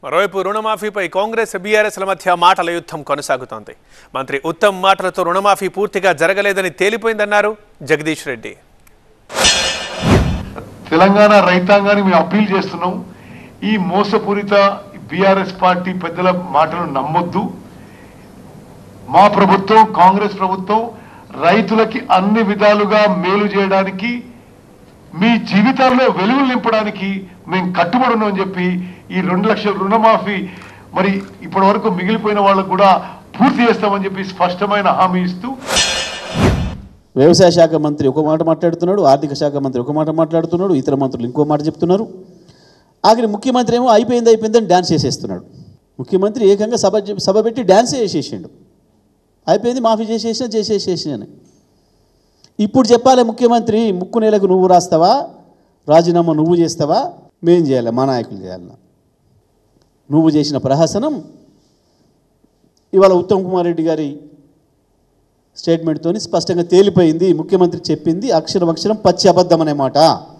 మరోవైపు రుణమాఫీపై కాంగ్రెస్ బీఆర్ఎస్ల మధ్య మాటల యుద్ధం కొనసాగుతోంది. మంత్రి ఉత్తమ్ మాటలతో రుణమాఫీ పూర్తిగా జరగలేదని తేలిపోయిందన్నారు జగదీష్ రెడ్డి. తెలంగాణ రైతాంగానికి మేము అప్పీల్ చేస్తున్నాం. ఈ మోసపూరిత బీఆర్ఎస్ పార్టీ పెద్దల మాటలు నమ్మొద్దు. మా ప్రభుత్వం కాంగ్రెస్ ప్రభుత్వం రైతులకి అన్ని విధాలుగా మేలు చేయడానికి, మీ జీవితాల్లో వెలుగులు నింపడానికి మేము కట్టుబడి ఉన్నామని చెప్పి ఈ 2 లక్షల రుణమాఫీ మరి ఇప్పటి వరకు మిగిలిపోయిన వాళ్ళకు కూడా పూర్తి చేస్తామని చెప్పి స్పష్టమైన హామీ ఇస్తూ వ్యవసాయ శాఖ మంత్రి ఒక మాట మాట్లాడుతున్నాడు, ఆర్థిక శాఖ మంత్రి ఒక మాట మాట్లాడుతున్నాడు, ఇతర మంత్రులు ఇంకో మాట చెప్తున్నారు. ఆఖరి ముఖ్యమంత్రి ఏమో అయిపోయిందని డ్యాన్స్ చేసేస్తున్నాడు. ముఖ్యమంత్రి ఏకంగా సభ పెట్టి డ్యాన్సే చేసేసిండు. అయిపోయింది, మాఫీ చేసేసిన. ఇప్పుడు చెప్పాలి ముఖ్యమంత్రి, ముక్కు నెలకు నువ్వు రాస్తావా, రాజీనామా నువ్వు చేస్తావా, మేం చేయాలి, మా నాయకులు చేయాలన్నా. నువ్వు చేసిన ప్రహసనం ఇవాళ ఉత్తమ్ కుమార్ రెడ్డి గారి స్టేట్మెంట్తో స్పష్టంగా తేలిపోయింది. ముఖ్యమంత్రి చెప్పింది అక్షరం పచ్చి అబద్ధం అనే మాట.